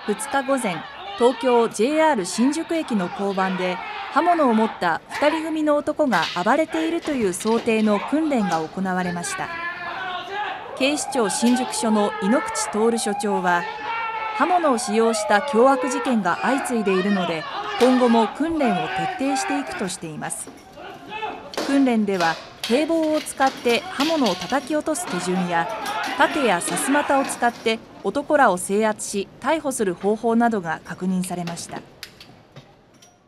2日午前、東京 JR 新宿駅の交番で刃物を持った2人組の男が暴れているという想定の訓練が行われました。警視庁新宿署の井ノ口徹署長は、刃物を使用した凶悪事件が相次いでいるので、今後も訓練を徹底していくとしています。訓練では警棒を使って刃物を叩き落とす手順や、盾やさすまたを使って男らを制圧し逮捕する方法などが確認されました。